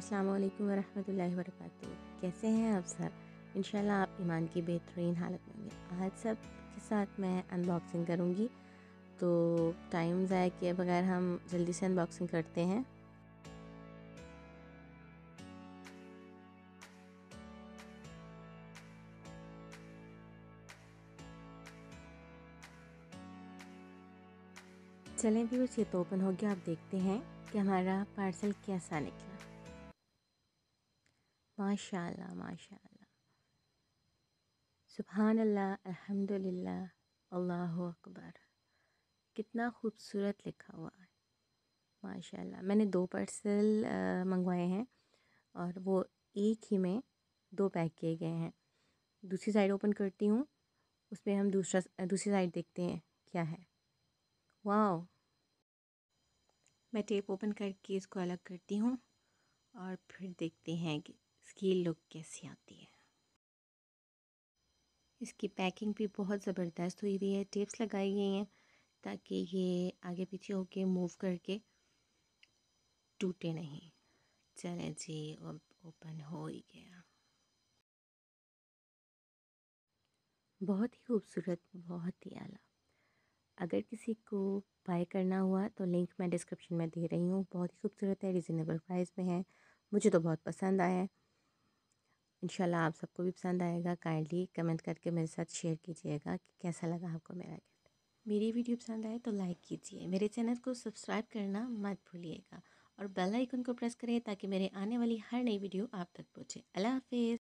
अस्सलाम वालेकुम वरहमतुल्लाहि वबरकातुहू। कैसे हैं आप सब? इंशाल्लाह आप ईमान की बेहतरीन हालत में होंगे। आज सब के साथ मैं अनबॉक्सिंग करूंगी, तो टाइम ज़ाया किए बगैर हम जल्दी से अनबॉक्सिंग करते हैं। चलें भी, ये तो ओपन हो गया। आप देखते हैं कि हमारा पार्सल कैसा निकला। माशाल्लाह माशाल्लाह, सुभान अल्लाह, अल्हम्दुलिल्लाह, अल्लाहु अकबर। कितना खूबसूरत लिखा हुआ है माशाल्लाह। मैंने 2 पार्सल मंगवाए हैं और वो एक ही में 2 पैक किए गए हैं। दूसरी साइड ओपन करती हूँ, उसमें हम दूसरी साइड देखते हैं क्या है। वाह! मैं टेप ओपन करके इसको अलग करती हूँ और फिर देखते हैं कि इसकी लुक कैसी आती है। इसकी पैकिंग भी बहुत ज़बरदस्त हुई हुई है। टेप्स लगाई गई हैं ताकि ये आगे पीछे होके मूव करके टूटे नहीं। चलें जी, अब ओपन हो ही गया। बहुत ही खूबसूरत, बहुत ही आला। अगर किसी को बाय करना हुआ तो लिंक मैं डिस्क्रिप्शन में दे रही हूँ। बहुत ही खूबसूरत है, रिजनेबल प्राइस में है। मुझे तो बहुत पसंद आया है। इंशाल्लाह आप सबको भी पसंद आएगा। काइंडली कमेंट करके मेरे साथ शेयर कीजिएगा कि कैसा लगा आपको मेरा गिफ्ट। मेरी वीडियो पसंद आए तो लाइक कीजिए, मेरे चैनल को सब्सक्राइब करना मत भूलिएगा और बेल आइकन को प्रेस करें ताकि मेरे आने वाली हर नई वीडियो आप तक पहुँचे। अल्लाह हाफिज़।